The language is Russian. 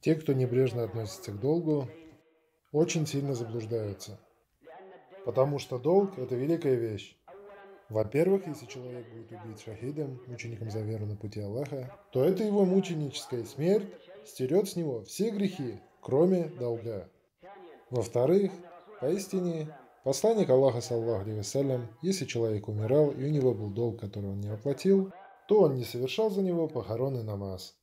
Те, кто небрежно относится к долгу, очень сильно заблуждаются, потому что долг – это великая вещь. Во-первых, если человек будет убит шахидом, мучеником за веру на пути Аллаха, то это его мученическая смерть стерет с него все грехи, кроме долга. Во-вторых, поистине, посланник Аллаха, саллаху алейхи вассалям, если человек умирал и у него был долг, который он не оплатил, то он не совершал за него похоронный намаз.